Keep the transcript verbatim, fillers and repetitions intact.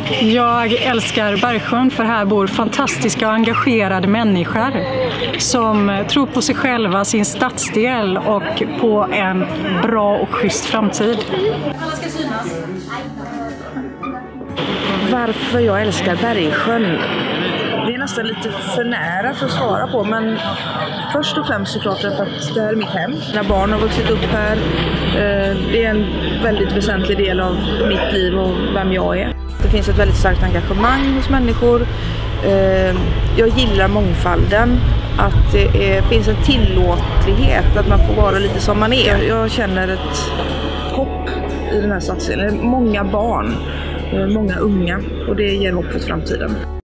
Jag älskar Bergsjön för här bor fantastiska och engagerade människor som tror på sig själva, sin stadsdel och på en bra och schysst framtid. Alla ska synas. Varför jag älskar Bergsjön? Det är nästan lite för nära för att svara på, men först och främst såklart för att det här är mitt hem. Mina barn har vuxit upp här. Det är en väldigt väsentlig del av mitt liv och vem jag är. Det finns ett väldigt starkt engagemang hos människor. Jag gillar mångfalden. Att det är, finns en tillåtlighet, att man får vara lite som man är. Jag känner ett hopp i den här satsningen. Många barn, många unga, och det ger hopp för framtiden.